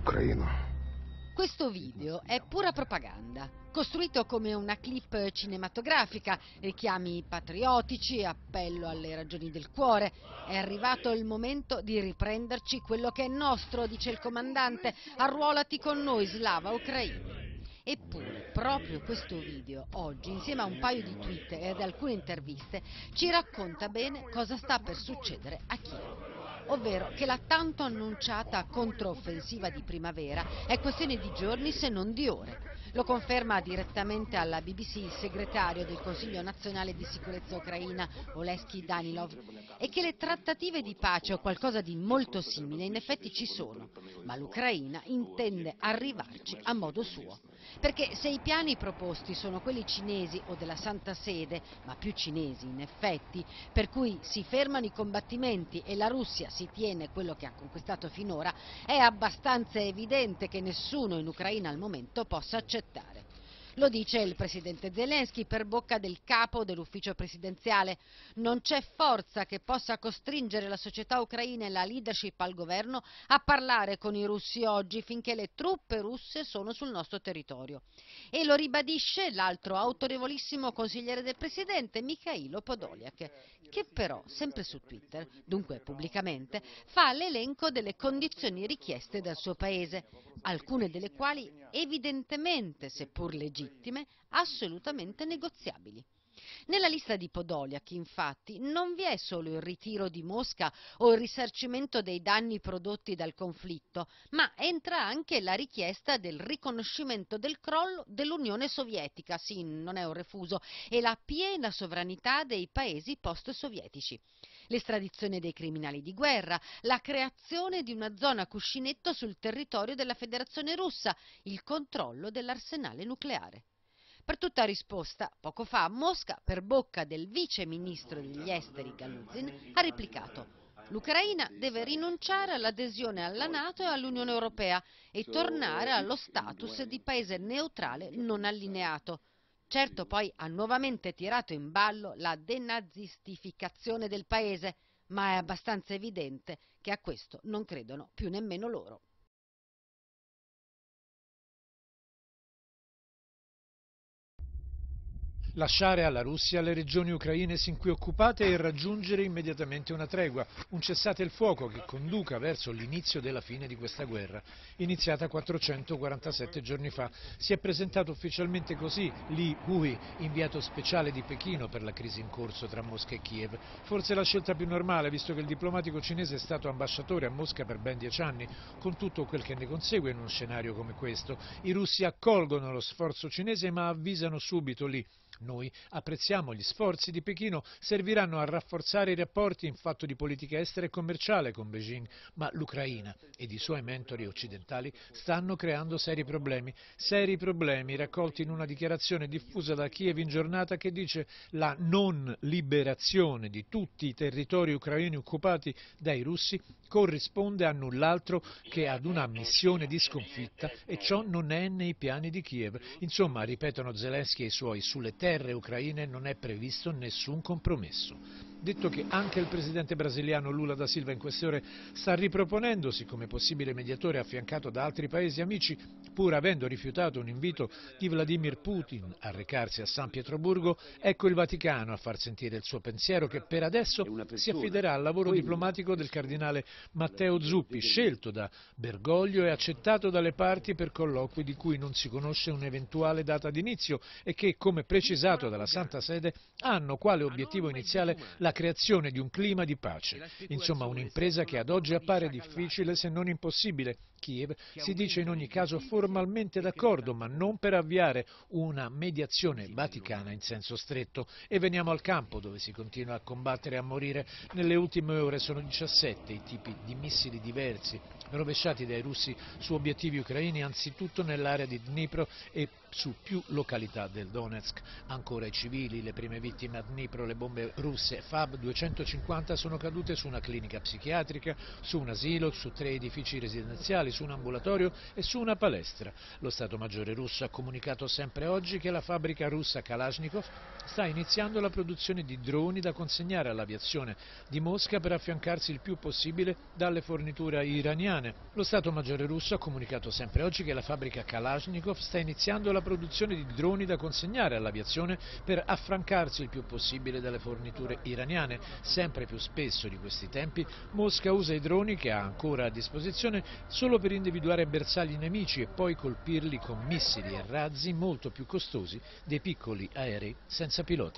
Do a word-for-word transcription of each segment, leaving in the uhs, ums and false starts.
ucraino. Questo video è pura propaganda, costruito come una clip cinematografica, richiami patriottici, appello alle ragioni del cuore. È arrivato il momento di riprenderci quello che è nostro, dice il comandante, arruolati con noi, slava ucraini. Eppure, proprio questo video, oggi, insieme a un paio di tweet e ad alcune interviste, ci racconta bene cosa sta per succedere a Kiev. Ovvero che la tanto annunciata controffensiva di primavera è questione di giorni se non di ore. Lo conferma direttamente alla B B C il segretario del Consiglio nazionale di sicurezza ucraina, Oleksiy Danilov, e che le trattative di pace o qualcosa di molto simile in effetti ci sono, ma l'Ucraina intende arrivarci a modo suo. Perché se i piani proposti sono quelli cinesi o della Santa Sede, ma più cinesi in effetti, per cui si fermano i combattimenti e la Russia si tiene quello che ha conquistato finora, è abbastanza evidente che nessuno in Ucraina al momento possa accettare. Lo dice il presidente Zelensky per bocca del capo dell'ufficio presidenziale. Non c'è forza che possa costringere la società ucraina e la leadership al governo a parlare con i russi oggi finché le truppe russe sono sul nostro territorio. E lo ribadisce l'altro autorevolissimo consigliere del presidente, Mikhailo Podolyak, che però, sempre su Twitter, dunque pubblicamente, fa l'elenco delle condizioni richieste dal suo paese, alcune delle quali evidentemente, seppur legittime, assolutamente negoziabili. Nella lista di Podolyak, infatti, non vi è solo il ritiro di Mosca o il risarcimento dei danni prodotti dal conflitto, ma entra anche la richiesta del riconoscimento del crollo dell'Unione Sovietica, sì, non è un refuso, e la piena sovranità dei paesi post-sovietici. L'estradizione dei criminali di guerra, la creazione di una zona cuscinetto sul territorio della Federazione Russa, il controllo dell'arsenale nucleare. Per tutta risposta, poco fa Mosca, per bocca del vice ministro degli esteri Galuzin, ha replicato: l'Ucraina deve rinunciare all'adesione alla NATO e all'Unione Europea e tornare allo status di paese neutrale non allineato. Certo, poi ha nuovamente tirato in ballo la denazistificazione del paese, ma è abbastanza evidente che a questo non credono più nemmeno loro. Lasciare alla Russia le regioni ucraine sin qui occupate e raggiungere immediatamente una tregua, un cessate il fuoco che conduca verso l'inizio della fine di questa guerra, iniziata quattrocentoquarantasette giorni fa. Si è presentato ufficialmente così Li Hui, inviato speciale di Pechino per la crisi in corso tra Mosca e Kiev. Forse la scelta più normale, visto che il diplomatico cinese è stato ambasciatore a Mosca per ben dieci anni, con tutto quel che ne consegue in uno scenario come questo. I russi accolgono lo sforzo cinese ma avvisano subito Li: noi apprezziamo gli sforzi di Pechino, serviranno a rafforzare i rapporti in fatto di politica estera e commerciale con Beijing, ma l'Ucraina ed i suoi mentori occidentali stanno creando seri problemi, seri problemi raccolti in una dichiarazione diffusa da Kiev in giornata che dice: la non liberazione di tutti i territori ucraini occupati dai russi corrisponde a null'altro che ad una missione di sconfitta e ciò non è nei piani di Kiev. Insomma, ripetono Zelensky e i suoi, sulle terre ucraine non è previsto nessun compromesso. Detto che anche il presidente brasiliano Lula da Silva in queste ore sta riproponendosi come possibile mediatore affiancato da altri paesi amici, pur avendo rifiutato un invito di Vladimir Putin a recarsi a San Pietroburgo, ecco il Vaticano a far sentire il suo pensiero, che per adesso si affiderà al lavoro diplomatico del cardinale Matteo Zuppi, scelto da Bergoglio e accettato dalle parti per colloqui di cui non si conosce un'eventuale data d'inizio e che, come precisato dalla Santa Sede, hanno quale obiettivo iniziale la creazione di un clima di pace. Insomma, un'impresa che ad oggi appare difficile se non impossibile. Kiev si dice in ogni caso formalmente d'accordo, ma non per avviare una mediazione vaticana in senso stretto. E veniamo al campo, dove si continua a combattere e a morire. Nelle ultime ore sono diciassette i tipi di missili diversi rovesciati dai russi su obiettivi ucraini, anzitutto nell'area di Dnipro e su più località del Donetsk. Ancora i civili, le prime vittime a Dnipro, le bombe russe Fab duecentocinquanta sono cadute su una clinica psichiatrica, su un asilo, su tre edifici residenziali, su un ambulatorio e su una palestra. Lo Stato Maggiore russo ha comunicato sempre oggi che la fabbrica russa Kalashnikov sta iniziando la produzione di droni da consegnare all'aviazione di Mosca per affiancarsi il più possibile dalle forniture iraniane. Lo Stato Maggiore russo ha comunicato sempre oggi che la fabbrica Kalashnikov sta iniziando la produzione di droni da consegnare all'aviazione per affrancarsi il più possibile dalle forniture iraniane. Sempre più spesso di questi tempi Mosca usa i droni che ha ancora a disposizione solo per individuare bersagli nemici e poi colpirli con missili e razzi molto più costosi dei piccoli aerei senza pilota.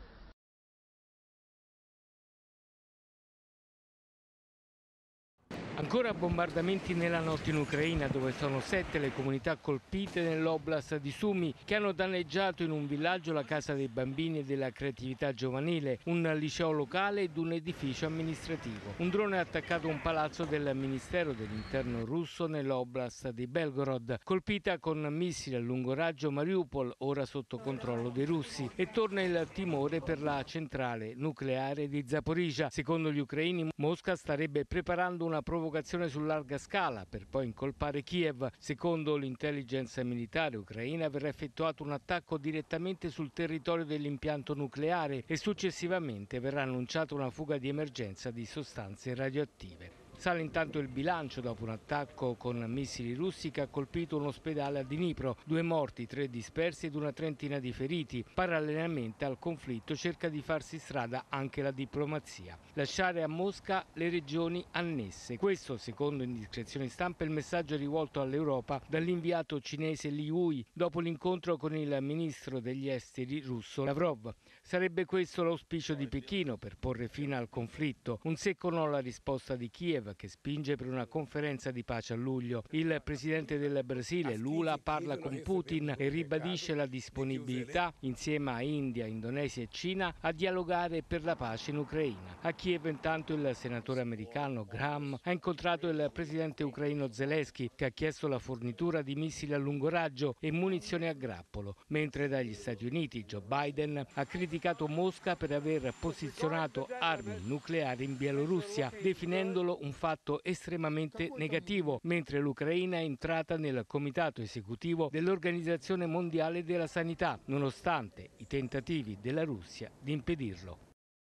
Ancora bombardamenti nella notte in Ucraina, dove sono sette le comunità colpite nell'oblast di Sumy, che hanno danneggiato in un villaggio la casa dei bambini e della creatività giovanile, un liceo locale ed un edificio amministrativo. Un drone ha attaccato un palazzo del Ministero dell'Interno russo nell'oblast di Belgorod, colpita con missili a lungo raggio Mariupol, ora sotto controllo dei russi, e torna il timore per la centrale nucleare di Zaporizhzhia. Secondo gli ucraini, Mosca starebbe preparando una provocazione su larga scala per poi incolpare Kiev. Secondo l'intelligence militare ucraina verrà effettuato un attacco direttamente sul territorio dell'impianto nucleare e successivamente verrà annunciata una fuga di emergenza di sostanze radioattive. Sale intanto il bilancio dopo un attacco con missili russi che ha colpito un ospedale a Dnipro, due morti, tre dispersi ed una trentina di feriti. Parallelamente al conflitto cerca di farsi strada anche la diplomazia. Lasciare a Mosca le regioni annesse. Questo, secondo indiscrezioni stampa, è il messaggio rivolto all'Europa dall'inviato cinese Li Hui dopo l'incontro con il ministro degli esteri russo Lavrov. Sarebbe questo l'auspicio di Pechino per porre fine al conflitto. Un secco no alla risposta di Kiev, che spinge per una conferenza di pace a luglio. Il presidente del Brasile, Lula, parla con Putin e ribadisce la disponibilità, insieme a India, Indonesia e Cina, a dialogare per la pace in Ucraina. A Kiev intanto il senatore americano Graham ha incontrato il presidente ucraino Zelensky, che ha chiesto la fornitura di missili a lungo raggio e munizioni a grappolo, mentre dagli Stati Uniti Joe Biden ha criticato Mosca per aver posizionato armi nucleari in Bielorussia, definendolo un fatto estremamente negativo, mentre l'Ucraina è entrata nel comitato esecutivo dell'Organizzazione Mondiale della Sanità, nonostante i tentativi della Russia di impedirlo.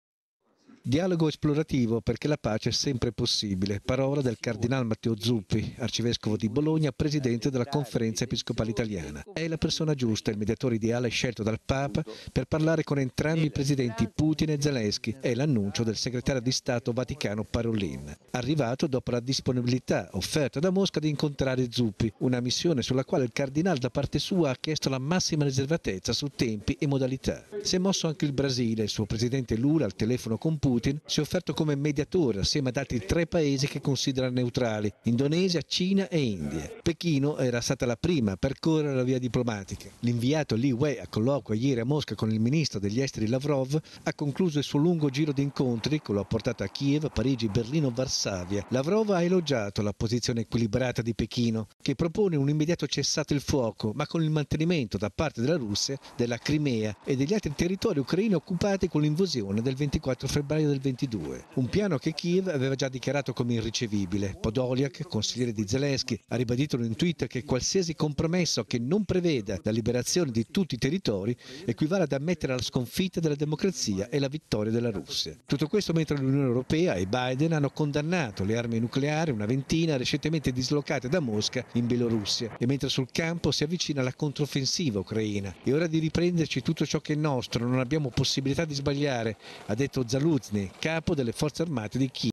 Dialogo esplorativo perché la pace è sempre possibile, parola del cardinal Matteo Zuppi, arcivescovo di Bologna, presidente della Conferenza Episcopale Italiana. È la persona giusta, il mediatore ideale scelto dal Papa per parlare con entrambi i presidenti Putin e Zelensky, è l'annuncio del segretario di Stato Vaticano Parolin, arrivato dopo la disponibilità offerta da Mosca di incontrare Zuppi, una missione sulla quale il cardinale da parte sua ha chiesto la massima riservatezza su tempi e modalità. Si è mosso anche il Brasile, il suo presidente Lula al telefono con Putin si è offerto come mediatore assieme ad altri tre paesi che considera neutrali, Indonesia, Cina e India. Pechino era stata la prima a percorrere la via diplomatica. L'inviato Li Wei, a colloquio ieri a Mosca con il ministro degli esteri Lavrov, ha concluso il suo lungo giro di incontri che lo ha portato a Kiev, Parigi, Berlino, Varsavia. Lavrov ha elogiato la posizione equilibrata di Pechino, che propone un immediato cessato il fuoco, ma con il mantenimento da parte della Russia della Crimea e degli altri territori ucraini occupati con l'invasione del ventiquattro febbraio del ventidue. Un piano che Kiev aveva già dichiarato come irricevibile. Podolyak, consigliere di Zelensky, ha ribadito in un tweet che qualsiasi compromesso che non preveda la liberazione di tutti i territori equivale ad ammettere la sconfitta della democrazia e la vittoria della Russia. Tutto questo mentre l'Unione Europea e Biden hanno condannato le armi nucleari, una ventina recentemente dislocate da Mosca in Bielorussia, e mentre sul campo si avvicina la controffensiva ucraina. È ora di riprenderci tutto ciò che è nostro, non abbiamo possibilità di sbagliare, ha detto Zaluzny, capo delle forze armate di Kiev.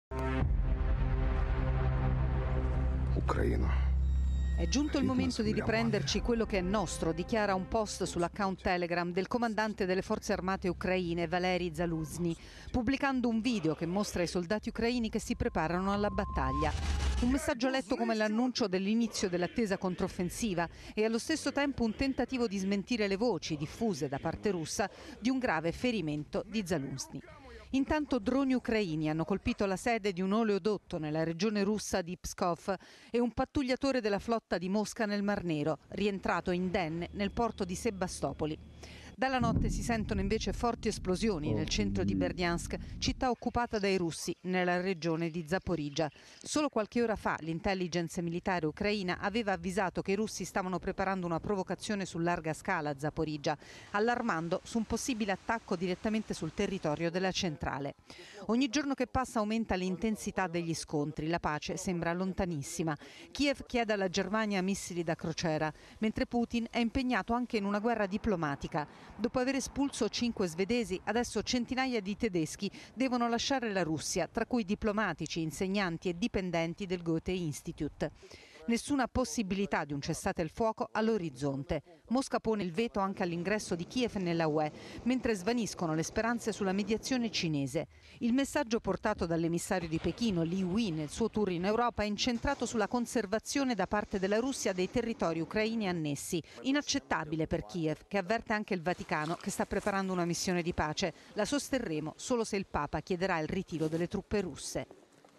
Ucraina. È giunto il momento di riprenderci quello che è nostro, dichiara un post sull'account Telegram del comandante delle forze armate ucraine Valery Zaluzny, pubblicando un video che mostra i soldati ucraini che si preparano alla battaglia. Un messaggio letto come l'annuncio dell'inizio dell'attesa controffensiva e allo stesso tempo un tentativo di smentire le voci diffuse da parte russa di un grave ferimento di Zaluzny. Intanto droni ucraini hanno colpito la sede di un oleodotto nella regione russa di Pskov e un pattugliatore della flotta di Mosca nel Mar Nero, rientrato indenne nel porto di Sebastopoli. Dalla notte si sentono invece forti esplosioni nel centro di Berdyansk, città occupata dai russi nella regione di Zaporizhzhia. Solo qualche ora fa l'intelligence militare ucraina aveva avvisato che i russi stavano preparando una provocazione su larga scala a Zaporizhzhia, allarmando su un possibile attacco direttamente sul territorio della centrale. Ogni giorno che passa aumenta l'intensità degli scontri, la pace sembra lontanissima. Kiev chiede alla Germania missili da crociera, mentre Putin è impegnato anche in una guerra diplomatica. Dopo aver espulso cinque svedesi, adesso centinaia di tedeschi devono lasciare la Russia, tra cui diplomatici, insegnanti e dipendenti del Goethe Institut. Nessuna possibilità di un cessate il fuoco all'orizzonte. Mosca pone il veto anche all'ingresso di Kiev nella U E, mentre svaniscono le speranze sulla mediazione cinese. Il messaggio portato dall'emissario di Pechino, Li Hui, nel suo tour in Europa è incentrato sulla conservazione da parte della Russia dei territori ucraini annessi. Inaccettabile per Kiev, che avverte anche il Vaticano che sta preparando una missione di pace. La sosterremo solo se il Papa chiederà il ritiro delle truppe russe.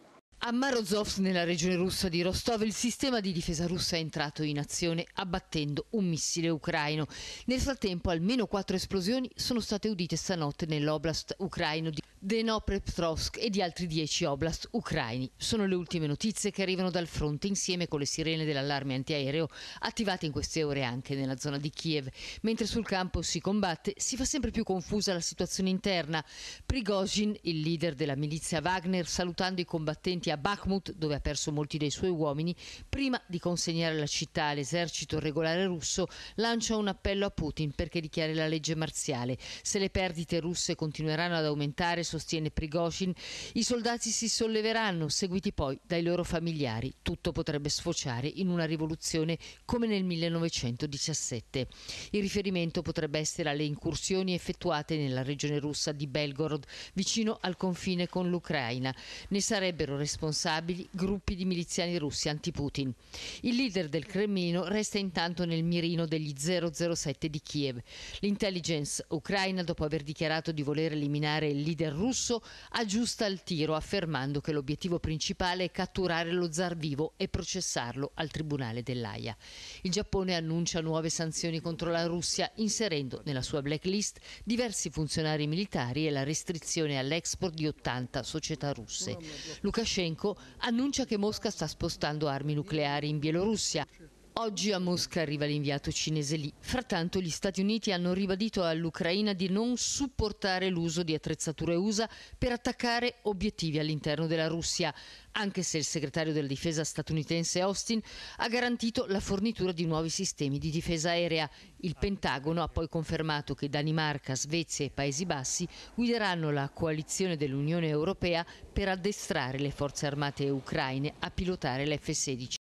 A Marozovsk, nella regione russa di Rostov, il sistema di difesa russa è entrato in azione abbattendo un missile ucraino. Nel frattempo almeno quattro esplosioni sono state udite stanotte nell'oblast ucraino di Dnepropetrovsk e di altri dieci oblast ucraini. Sono le ultime notizie che arrivano dal fronte, insieme con le sirene dell'allarme antiaereo attivate in queste ore anche nella zona di Kiev. Mentre sul campo si combatte, si fa sempre più confusa la situazione interna. Prigozhin, il leader della milizia Wagner, salutando i combattenti a Bakhmut, dove ha perso molti dei suoi uomini, prima di consegnare la città all'esercito regolare russo, lancia un appello a Putin perché dichiari la legge marziale. Se le perdite russe continueranno ad aumentare, sostiene Prigozhin, i soldati si solleveranno, seguiti poi dai loro familiari. Tutto potrebbe sfociare in una rivoluzione come nel millenovecentodiciassette. Il riferimento potrebbe essere alle incursioni effettuate nella regione russa di Belgorod, vicino al confine con l'Ucraina. Ne sarebbero responsabili gruppi di miliziani russi anti-Putin. Il leader del Cremlino resta intanto nel mirino degli zero zero sette di Kiev. L'intelligence ucraina, dopo aver dichiarato di voler eliminare il leader russo, aggiusta il tiro affermando che l'obiettivo principale è catturare lo zar vivo e processarlo al tribunale dell'Aia. Il Giappone annuncia nuove sanzioni contro la Russia, inserendo nella sua blacklist diversi funzionari militari e la restrizione all'export di ottanta società russe. Lukashenko annuncia che Mosca sta spostando armi nucleari in Bielorussia. Oggi a Mosca arriva l'inviato cinese Li. Frattanto gli Stati Uniti hanno ribadito all'Ucraina di non supportare l'uso di attrezzature U S A per attaccare obiettivi all'interno della Russia, anche se il segretario della difesa statunitense Austin ha garantito la fornitura di nuovi sistemi di difesa aerea. Il Pentagono ha poi confermato che Danimarca, Svezia e Paesi Bassi guideranno la coalizione dell'Unione Europea per addestrare le forze armate ucraine a pilotare l'F sedici.